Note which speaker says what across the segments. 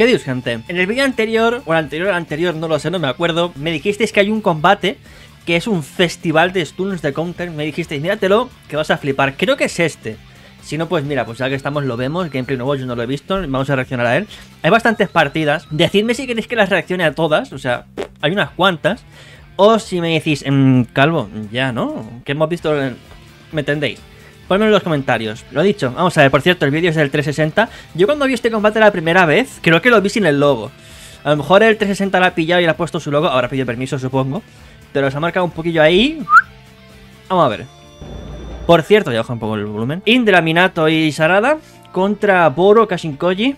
Speaker 1: ¿Qué dios, gente? En el vídeo anterior, o el anterior, no lo sé, no me acuerdo, me dijisteis que hay un combate que es un festival de stuns de counter. Me dijisteis, míratelo, que vas a flipar. Creo que es este. Si no, pues mira, pues ya que estamos lo vemos. Gameplay nuevo, yo no lo he visto, vamos a reaccionar a él. Hay bastantes partidas. Decidme si queréis que las reaccione a todas, o sea, hay unas cuantas. O si me decís, Calvo, ya, ¿no? Que hemos visto, ¿me entendéis? Ponme en los comentarios. Lo dicho, vamos a ver, por cierto, el vídeo es del 360. Yo cuando vi este combate la primera vez, creo que lo vi sin el logo. A lo mejor el 360 lo ha pillado y le ha puesto su logo. Ahora pide permiso, supongo. Pero se ha marcado un poquillo ahí. Vamos a ver. Por cierto, ya bajo un poco el volumen. Indra, Minato y Sarada contra Boro, Kashinkoji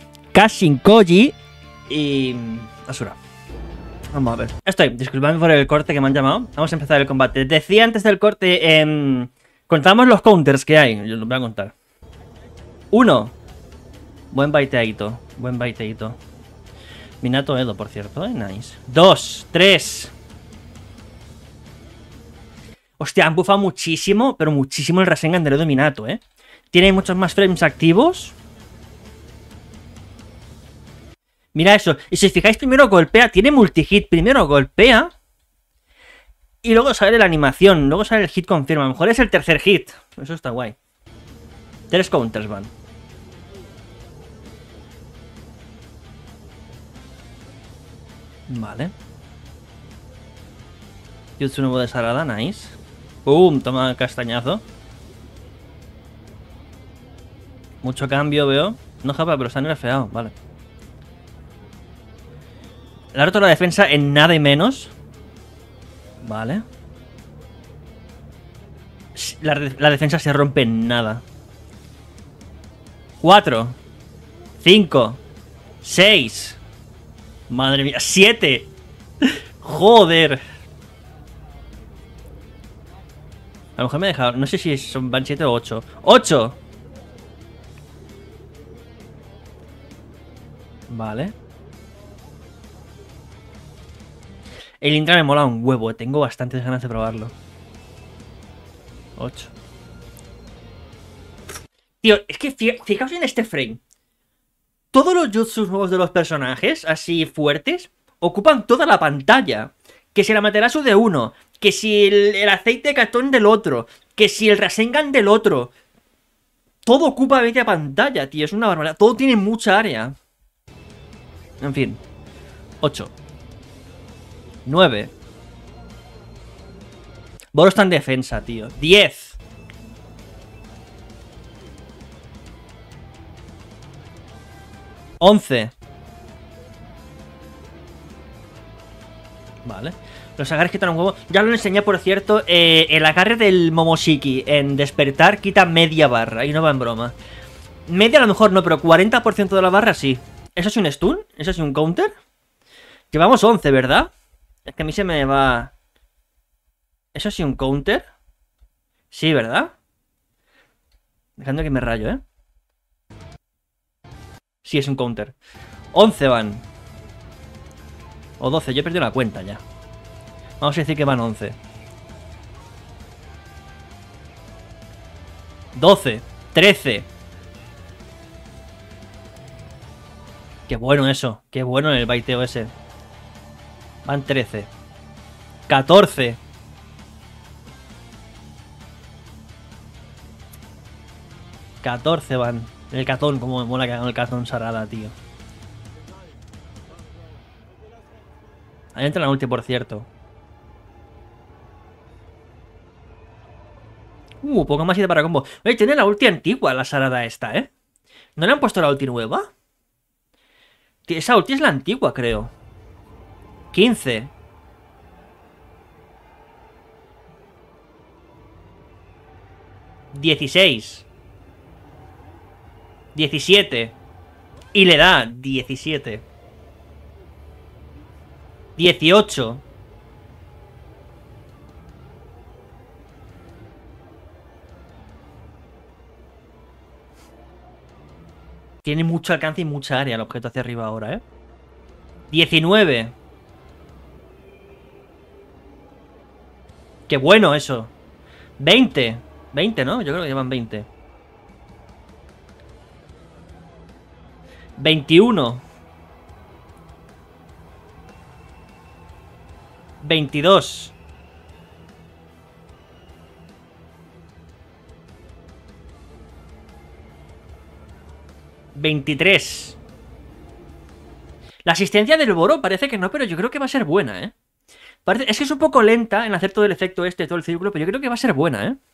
Speaker 1: y Asura. Vamos a ver. Disculpadme por el corte que me han llamado. Vamos a empezar el combate. Decía antes del corte, contamos los counters que hay. Yo los voy a contar. 1. Buen baiteito. Buen baiteito. Minato Edo, por cierto, nice. 2, 3. Hostia, han buffado muchísimo, pero muchísimo el Rasengan del Edo Minato, Tiene muchos más frames activos. Mira eso. Y si os fijáis, primero golpea. Tiene multi-hit. Primero golpea. Y luego sale la animación. Luego sale el hit confirma. A lo mejor es el tercer hit. Eso está guay. 3 counters van. Vale. Jutsu nuevo de Sarada, nice. ¡Pum! Toma castañazo. Mucho cambio, veo. No japa, pero está nerfeado, vale. Le ha roto la defensa en nada y menos. Vale. La defensa se rompe en nada. 4 5 6. Madre mía, 7. Joder. A lo mejor me he dejado. No sé si van 7 o 8. 8. Vale. El Indra me mola un huevo. Tengo bastantes ganas de probarlo. 8. Tío, es que fijaos en este frame. Todos los jutsus nuevos de los personajes, así fuertes, ocupan toda la pantalla. Que si el Amaterasu de uno, que si el aceite Katon del otro, que si el Rasengan del otro. Todo ocupa media pantalla, tío. Es una barbaridad. Todo tiene mucha área. En fin. 8. 9. Boro está en defensa, tío. 10. 11. Vale. Los agarres quitan un huevo. Ya lo enseñé, por cierto. El agarre del Momoshiki en despertar quita media barra. Y no va en broma. Media a lo mejor no, pero 40% de la barra sí. ¿Eso es un stun? ¿Eso es un counter? Llevamos 11, ¿verdad? Es que a mí se me va... ¿Eso sí un counter? Sí, ¿verdad? Dejando que me rayo, Sí, es un counter. 11 van. O 12, yo he perdido la cuenta ya. Vamos a decir que van 11. 12. 13. Qué bueno eso. Qué bueno en el baiteo ese. Van 13. 14. 14 van. El Katon, como me mola que hagan el Katon Sarada, tío. Ahí entra la ulti, por cierto. Poco más y de para combo. Oye, tiene la ulti antigua la Sarada esta, ¿No le han puesto la ulti nueva? Esa ulti es la antigua, creo. 15. 16. 17. Y le da 17. 18. Tiene mucho alcance y mucha área el objeto hacia arriba ahora, 19. Qué bueno eso. 20. 20, ¿no? Yo creo que llevan 20. 21. 22. 23. La asistencia del Boro parece que no, pero yo creo que va a ser buena, ¿eh? Es que es un poco lenta en hacer todo el efecto este, todo el círculo, pero yo creo que va a ser buena, ¿eh?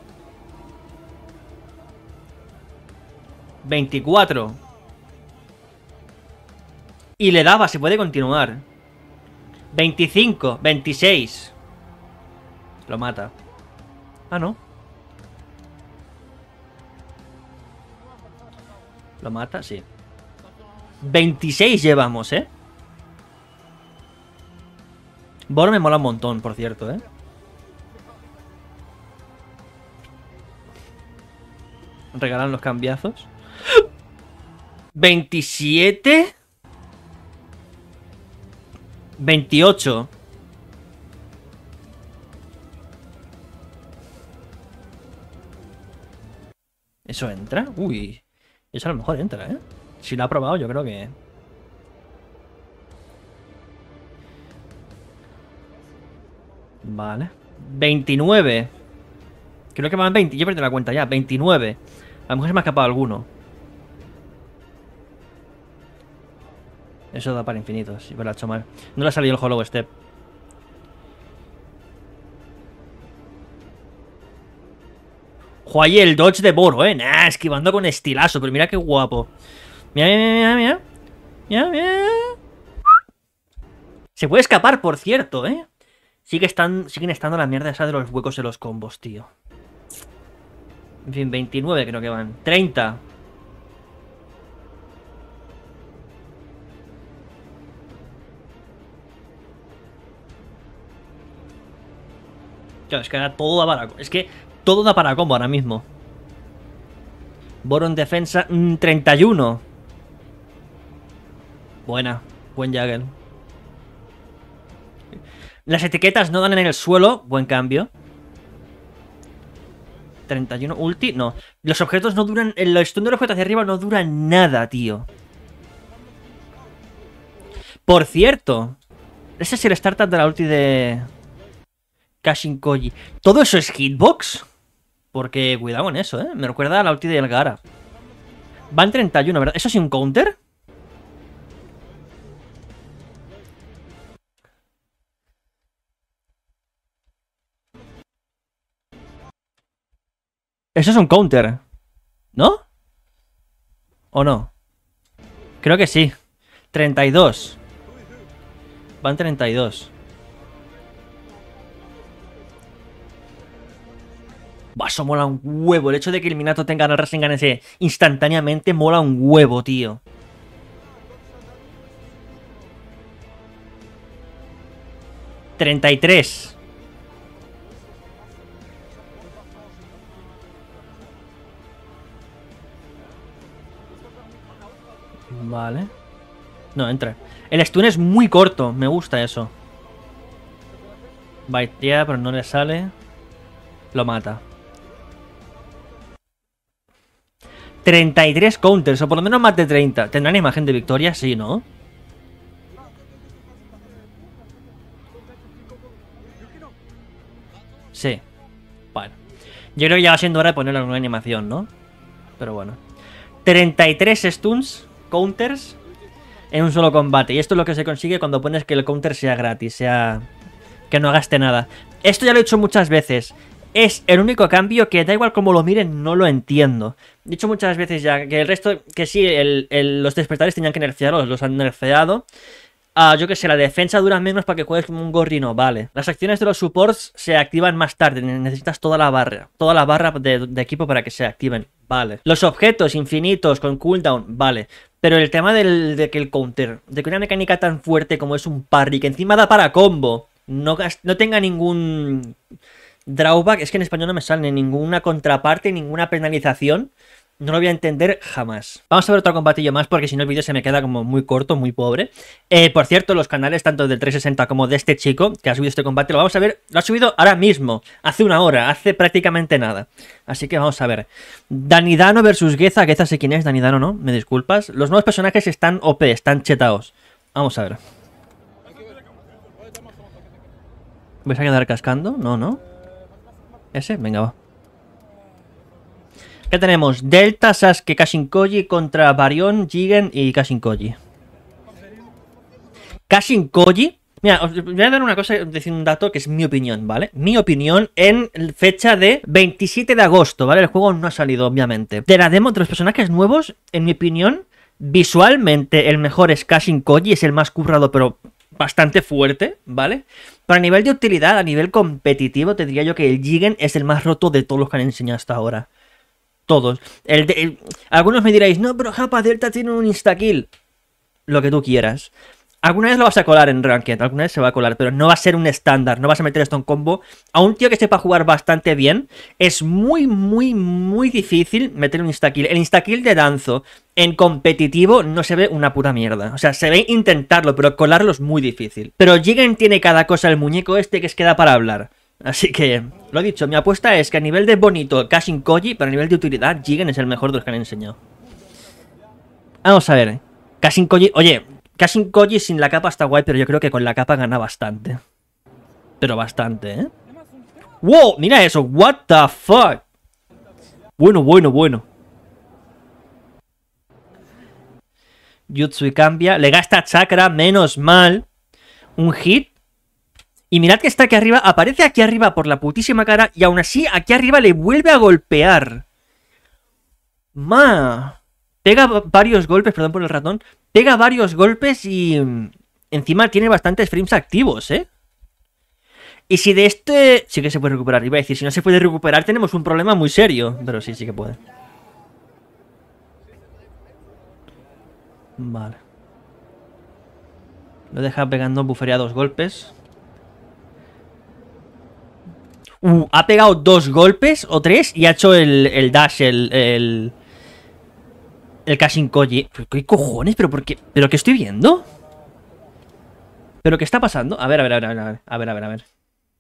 Speaker 1: 24. Y le daba, se puede continuar. 25, 26. Lo mata. Ah, no. Lo mata, sí. 26 llevamos, ¿eh? Boro me mola un montón, por cierto, ¿eh? Regalan los cambiazos. 27. 28. ¿Eso entra? Uy. Eso a lo mejor entra, ¿eh? Si lo ha probado, yo creo que... Vale. 29. Creo que van 20. Yo perdí la cuenta ya. 29. A lo mejor se me ha escapado alguno. Eso da para infinitos. Sí, pero lo ha hecho mal. No le ha salido el Hollow Step. Joder, el dodge de Boro, nah, esquivando con estilazo. Pero mira qué guapo. Mira, mira, mira, mira. Mira, mira. Se puede escapar, por cierto, siguen estando la mierda esa de los huecos de los combos, tío. En fin, 29 creo que van. 30. Claro, es que ahora todo da para... Es que todo da para combo ahora mismo. Boro en defensa, 31. Buena, buen Jagger. Las etiquetas no dan en el suelo, buen cambio. 31, ulti, no. Los objetos no duran... El stun del objeto hacia arriba no dura nada, tío. Por cierto, ese es el startup de la ulti de... Kashin Koji. ¿Todo eso es hitbox? Porque cuidado con eso, me recuerda a la ulti de Elgara. Van 31, ¿verdad? ¿Eso sí un counter? Eso es un counter, ¿no? ¿O no? Creo que sí. 32. Van 32. Buah, eso mola un huevo. El hecho de que el Minato tenga el Rasengan ese instantáneamente mola un huevo, tío. $33. Vale. No, entra. El stun es muy corto. Me gusta eso. Baitea, pero no le sale. Lo mata. 33 counters, o por lo menos más de 30. ¿Tendrán imagen de victoria? Sí, ¿no? Sí. Bueno. Yo creo que ya va siendo hora de poner alguna animación, ¿no? Pero bueno. 33 stuns, counters, en un solo combate. Y esto es lo que se consigue cuando pones que el counter sea gratis, sea... que no gaste nada. Esto ya lo he hecho muchas veces. Es el único cambio que da igual como lo miren, no lo entiendo. He dicho muchas veces ya que el resto, que sí, los despertares tenían que nerfearlos, los han nerfeado. Yo que sé, la defensa dura menos para que juegues como un gorrino, vale. Las acciones de los supports se activan más tarde, necesitas toda la barra de equipo para que se activen, vale. Los objetos infinitos con cooldown, vale. Pero el tema de que el counter, de que una mecánica tan fuerte como es un parry, que encima da para combo, no tenga ningún... drawback, es que en español no me sale ninguna contraparte, ninguna penalización. No lo voy a entender jamás. Vamos a ver otro combatillo más porque si no el vídeo se me queda como muy corto, muy pobre. Por cierto, los canales tanto del 360 como de este chico que ha subido este combate, lo vamos a ver, lo ha subido ahora mismo, hace una hora, hace prácticamente nada. Así que vamos a ver. Danidano versus Geza. Geza sé quién es, Danidano no, me disculpas. Los nuevos personajes están OP, están chetados. Vamos a ver. ¿Vais a quedar cascando? No, ¿no? ¿Ese? Venga, va. ¿Qué tenemos? Delta, Sasuke, Kashinkoji contra Baryon, Jigen y Kashinkoji. Kashinkoji... Mira, os voy a dar una cosa, decir un dato que es mi opinión, ¿vale? Mi opinión en fecha de 27 de agosto, ¿vale? El juego no ha salido, obviamente. De la demo, de los personajes nuevos, en mi opinión, visualmente el mejor es Kashinkoji, es el más currado, pero bastante fuerte, ¿vale? Pero a nivel de utilidad, a nivel competitivo, te diría yo que el Jigen es el más roto de todos los que han enseñado hasta ahora. Todos. Algunos me diréis, no, pero Japa Delta tiene un instakill. Lo que tú quieras. Alguna vez lo vas a colar en Ranked, alguna vez se va a colar, pero no va a ser un estándar, no vas a meter esto en combo. A un tío que sepa jugar bastante bien, es muy, muy, muy difícil meter un instakill. El instakill de Danzo en competitivo no se ve una puta mierda. O sea, se ve intentarlo, pero colarlo es muy difícil. Pero Jigen tiene cada cosa, el muñeco este, que es queda para hablar. Así que, lo he dicho, mi apuesta es que a nivel de bonito, Kashinkoji, pero a nivel de utilidad, Jigen es el mejor de los que han enseñado. Vamos a ver, Kashinkoji, oye... Kashinkoji sin la capa está guay, pero yo creo que con la capa gana bastante. Pero bastante, ¿eh? ¡Wow! Mira eso. What the fuck. Bueno, bueno, bueno. Jutsu y cambia. Le gasta chakra, menos mal. Un hit. Y mirad que está aquí arriba. Aparece aquí arriba por la putísima cara. Y aún así, aquí arriba le vuelve a golpear. Ma. Pega varios golpes, perdón por el ratón. Pega varios golpes y encima tiene bastantes frames activos, ¿eh? Y si de este... Sí que se puede recuperar. Iba a decir, si no se puede recuperar tenemos un problema muy serio. Pero sí, sí que puede. Vale. Lo deja pegando bufería 2 golpes. Ha pegado 2 golpes o 3 y ha hecho el dash, el Kashinkoji. ¿Qué cojones? ¿Pero por qué? ¿Pero qué estoy viendo? ¿Pero qué está pasando? A ver, a ver, a ver, a ver. A ver, a ver, a ver.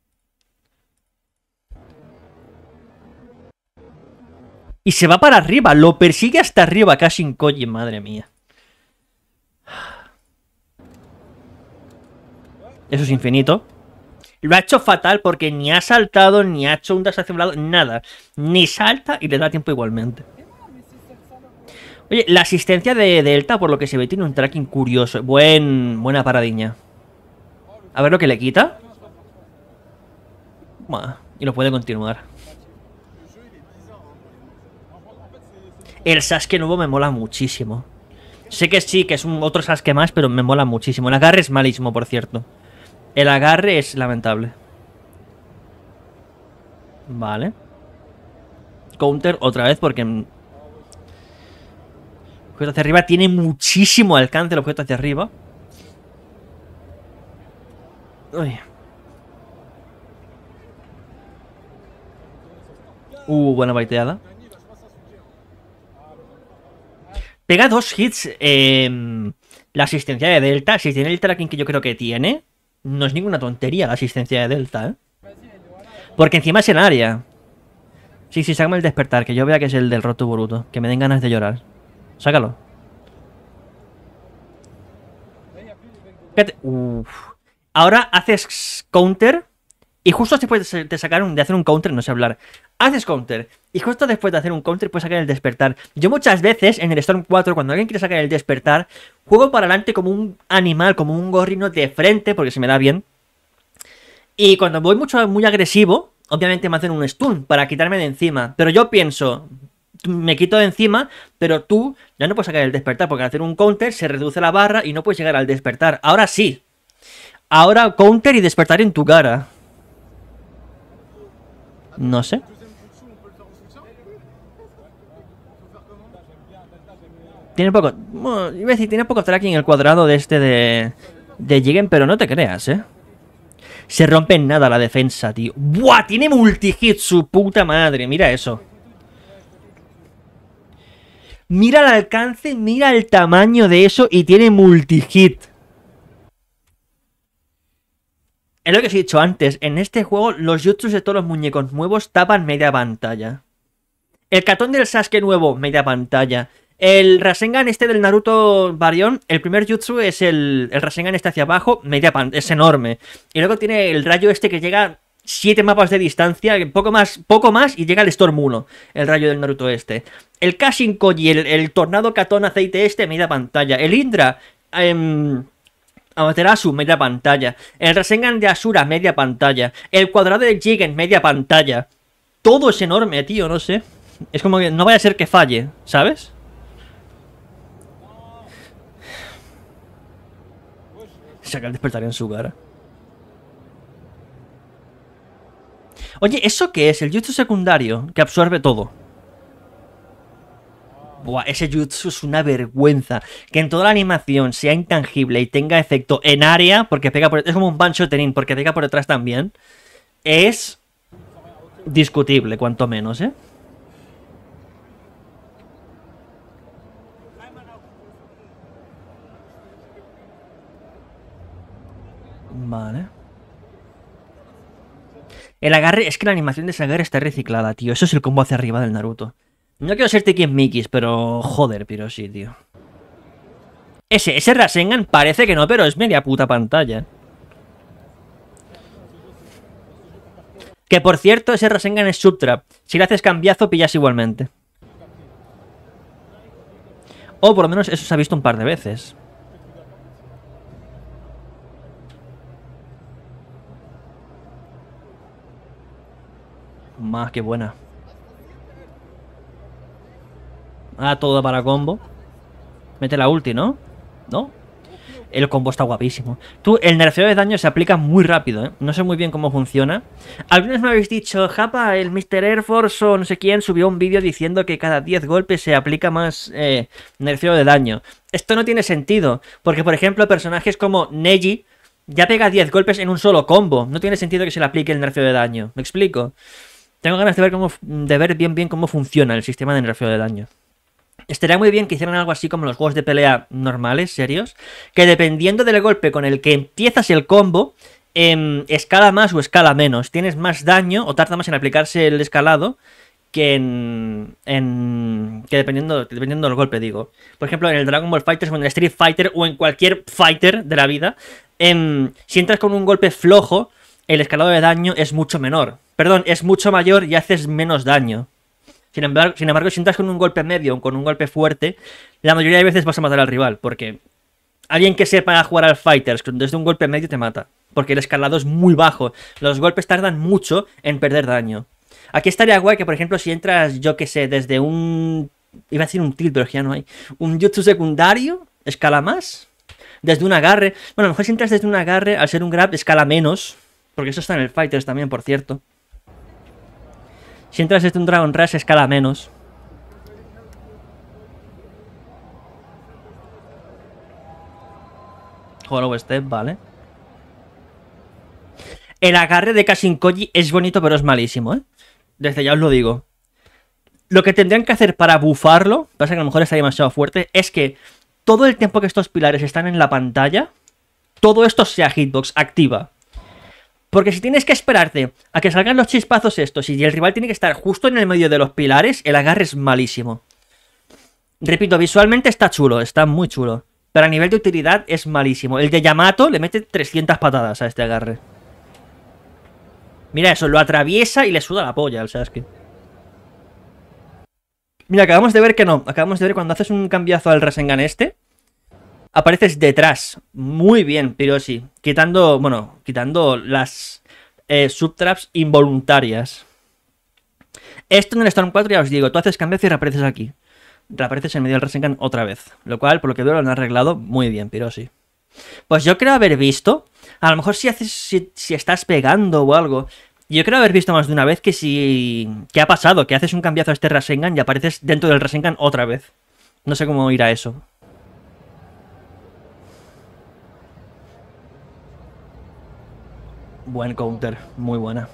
Speaker 1: Y se va para arriba. Lo persigue hasta arriba Kashinkoji. Madre mía. Eso es infinito. Lo ha hecho fatal porque ni ha saltado, ni ha hecho un dash hacia un lado, nada. Ni salta y le da tiempo igualmente. Oye, la asistencia de Delta, por lo que se ve, tiene un tracking curioso. Buena paradiña. A ver lo que le quita. Buah, y lo puede continuar. El Sasuke nuevo me mola muchísimo. Sé que sí, que es un otro Sasuke más, pero me mola muchísimo. El agarre es malísimo, por cierto. El agarre es lamentable. Vale. Counter otra vez porque... El objeto hacia arriba tiene muchísimo alcance el objeto hacia arriba. Uy. Buena baiteada. Pega 2 hits. La asistencia de Delta, si tiene el tracking que yo creo que tiene, no es ninguna tontería la asistencia de Delta, ¿eh? Porque encima es en área. Sí, sí, sácame el despertar, que yo vea que es el del roto Boruto. Que me den ganas de llorar. Sácalo. Uf. Ahora haces counter. Y justo después de hacer un counter, no sé hablar. Haces counter. Y justo después de hacer un counter puedes sacar el despertar. Yo muchas veces en el Storm 4, cuando alguien quiere sacar el despertar, juego para adelante como un animal, como un gorrino de frente, porque se me da bien. Y cuando voy muy agresivo, obviamente me hacen un stun para quitarme de encima. Pero yo pienso, me quito de encima, pero tú ya no puedes sacar el despertar, porque al hacer un counter se reduce la barra y no puedes llegar al despertar. Ahora sí. Ahora counter y despertar en tu cara. No sé. Tiene poco... Bueno, iba a decir, tiene poco tracking el cuadrado de este de Jigen, pero no te creas, ¿eh? Se rompe en nada la defensa, tío. ¡Buah! Tiene multi-hit, su puta madre. Mira eso. Mira el alcance, mira el tamaño de eso y tiene multi-hit. Es lo que os he dicho antes. En este juego, los jutsus de todos los muñecos nuevos tapan media pantalla. El Katón del Sasuke nuevo, media pantalla. El Rasengan este del Naruto Baryon, el primer jutsu es el Rasengan este hacia abajo, es enorme. Y luego tiene el rayo este que llega 7 mapas de distancia, poco más y llega al Storm 1, el rayo del Naruto este. El Kashinkoji, el Tornado Katon aceite este, media pantalla. El Indra, Amaterasu, media pantalla. El Rasengan de Asura, media pantalla. El cuadrado de Jigen, media pantalla. Todo es enorme, tío, no sé. Es como que no vaya a ser que falle, ¿sabes? Saca el despertar en su cara. Oye, ¿eso qué es? El jutsu secundario, que absorbe todo. Buah, ese jutsu es una vergüenza. Que en toda la animación sea intangible y tenga efecto en área, porque pega por... Es como un Bancho Tenin, porque pega por detrás también. Es discutible, cuanto menos, ¿eh? Vale. El agarre, es que la animación de ese agarre está reciclada, tío. Eso es el combo hacia arriba del Naruto. No quiero ser Mikis, pero joder, pero sí, tío. Ese Rasengan parece que no, pero es media puta pantalla. Que por cierto, ese Rasengan es Subtrap. Si le haces cambiazo, pillas igualmente. O por lo menos eso se ha visto un par de veces. Más que buena. Ah, todo para combo. Mete la ulti, ¿no? ¿No? El combo está guapísimo. Tú, el nerfeo de daño se aplica muy rápido, ¿eh? No sé muy bien cómo funciona. Algunos me habéis dicho, Japa, el Mr. Air Force o no sé quién subió un vídeo diciendo que cada 10 golpes se aplica más nerfeo de daño. Esto no tiene sentido, porque por ejemplo personajes como Neji ya pega 10 golpes en un solo combo. No tiene sentido que se le aplique el nerfeo de daño. ¿Me explico? Tengo ganas de ver bien cómo funciona el sistema de nerfeo de daño. Estaría muy bien que hicieran algo así como los juegos de pelea normales, serios, que dependiendo del golpe con el que empiezas el combo, escala más o escala menos. Tienes más daño o tarda más en aplicarse el escalado que que dependiendo del golpe, digo. Por ejemplo, en el Dragon Ball Fighter o en el Street Fighter o en cualquier fighter de la vida, si entras con un golpe flojo, el escalado de daño es mucho menor. Perdón, es mucho mayor y haces menos daño. Sin embargo, si entras con un golpe medio o con un golpe fuerte, la mayoría de veces vas a matar al rival, porque alguien que sepa jugar al Fighters desde un golpe medio te mata, porque el escalado es muy bajo. Los golpes tardan mucho en perder daño. Aquí estaría guay que, por ejemplo, si entras, yo que sé, desde un... Iba a decir un tilt, pero ya no hay. Un jutsu secundario, escala más. Desde un agarre. Bueno, a lo mejor si entras desde un agarre, al ser un grab, escala menos. Porque eso está en el Fighters también, por cierto. Si entras desde un Dragon Rush, escala menos. Hollow Step, vale. El agarre de Kashinkoji es bonito, pero es malísimo, ¿eh? Desde ya os lo digo. Lo que tendrían que hacer para bufarlo, pasa que a lo mejor está demasiado fuerte, es que todo el tiempo que estos pilares están en la pantalla, todo esto sea hitbox, activa. Porque si tienes que esperarte a que salgan los chispazos estos y el rival tiene que estar justo en el medio de los pilares, el agarre es malísimo. Repito, visualmente está chulo, está muy chulo. Pero a nivel de utilidad es malísimo. El de Yamato le mete 300 patadas a este agarre. Mira eso, lo atraviesa y le suda la polla al Sasuke. Mira, acabamos de ver que no. Acabamos de ver cuando haces un cambiazo al Rasengan este, apareces detrás. Muy bien, pero sí. Quitando las subtraps involuntarias. Esto en el Storm 4 ya os digo, tú haces cambiazo y reapareces aquí. Reapareces en medio del Rasengan otra vez. Lo cual, por lo que veo, lo han arreglado muy bien, pero sí. Pues yo creo haber visto, a lo mejor si estás pegando o algo, yo creo haber visto más de una vez ¿qué ha pasado? Que haces un cambiazo a este Rasengan y apareces dentro del Rasengan otra vez. No sé cómo irá eso. Buen counter, muy buena.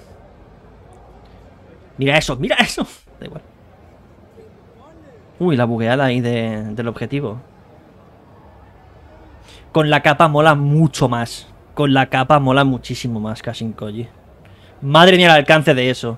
Speaker 1: Mira eso, mira eso. Da igual. Uy, la bugueada ahí del objetivo. Con la capa mola mucho más. Con la capa mola muchísimo más Kashinkoji. Madre mía el alcance de eso.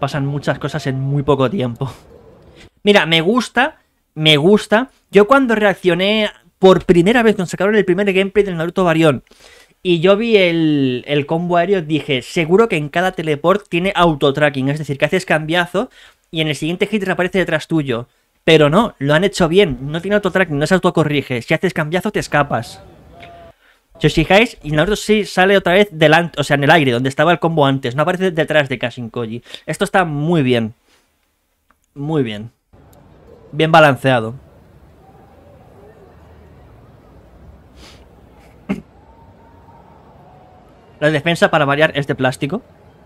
Speaker 1: pasan muchas cosas en muy poco tiempo. Mira, me gusta. Yo cuando reaccioné por primera vez, cuando sacaron el primer gameplay del Naruto Baryon, y yo vi el combo aéreo, dije, seguro que en cada teleport tiene auto-tracking, es decir, que haces cambiazo y en el siguiente hit reaparece detrás tuyo. Pero no, lo han hecho bien, no tiene auto-tracking, no se autocorrige. Si haces cambiazo te escapas. Si os fijáis, y Naruto sí sale otra vez delante, o sea, en el aire, donde estaba el combo antes, no aparece detrás de Kashinkoji. Esto está muy bien. Muy bien. Bien balanceado. La defensa, para variar, es de plástico.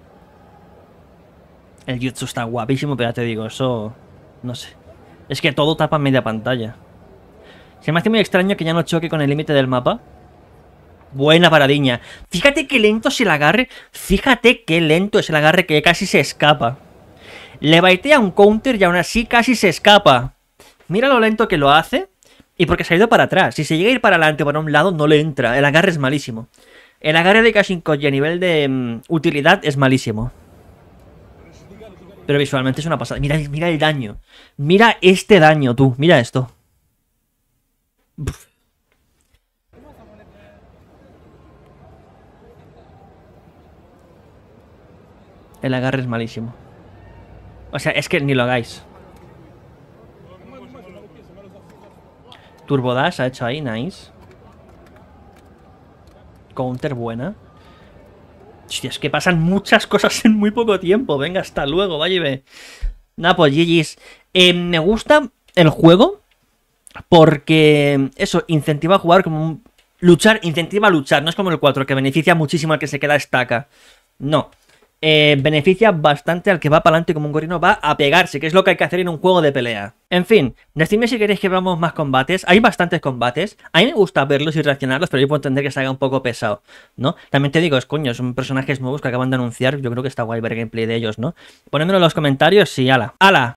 Speaker 1: El jutsu está guapísimo, pero ya te digo, eso... No sé. Es que todo tapa media pantalla. Se me hace muy extraño que ya no choque con el límite del mapa. Buena paradiña. Fíjate qué lento es el agarre. Fíjate qué lento es el agarre, que casi se escapa. Le baitea un counter y aún así casi se escapa. Mira lo lento que lo hace. Y porque se ha ido para atrás. Si se llega a ir para adelante o para un lado, no le entra. El agarre es malísimo. El agarre de Kashinkoji a nivel de utilidad es malísimo. Pero visualmente es una pasada. Mira el daño. Mira este daño, tú. Mira esto. Uf. El agarre es malísimo. O sea, es que ni lo hagáis. Turbo Dash ha hecho ahí, nice. Counter buena. Hostia, es que pasan muchas cosas en muy poco tiempo. Venga, hasta luego, vaya y ve. Nah, pues GG's. Me gusta el juego porque eso incentiva a jugar como un... Luchar, incentiva a luchar. No es como el 4, que beneficia muchísimo al que se queda estaca. No. Beneficia bastante al que va para adelante como un gorino, va a pegarse, que es lo que hay que hacer en un juego de pelea. En fin, decidme si queréis que veamos más combates. Hay bastantes combates, a mí me gusta verlos y reaccionarlos, pero yo puedo entender que se haga un poco pesado, ¿no? También te digo, coño, son personajes nuevos que acaban de anunciar, yo creo que está guay ver gameplay de ellos, ¿no? Ponedmelo en los comentarios y ala.